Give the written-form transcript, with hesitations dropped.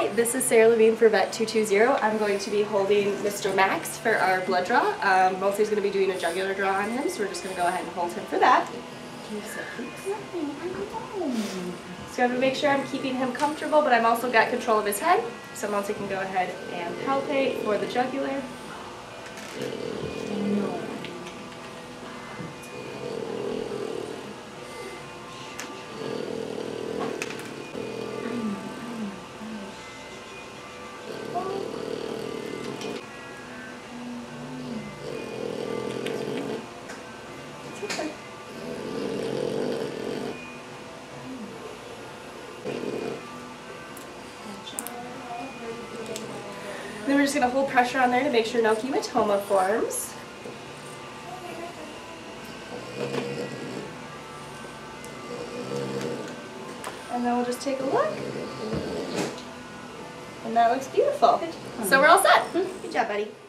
Hi, this is Sara Levine for VETT 220. I'm going to be holding Mr. Max for our blood draw. Mostly's going to be doing a jugular draw on him, so we're just going to go ahead and hold him for that. So I'm going to make sure I'm keeping him comfortable, but I've also got control of his head. So I'm also going to go ahead and palpate for the jugular. Then we're just going to hold pressure on there to make sure no hematoma forms. And then we'll just take a look. And that looks beautiful. So we're all set. Good job, buddy.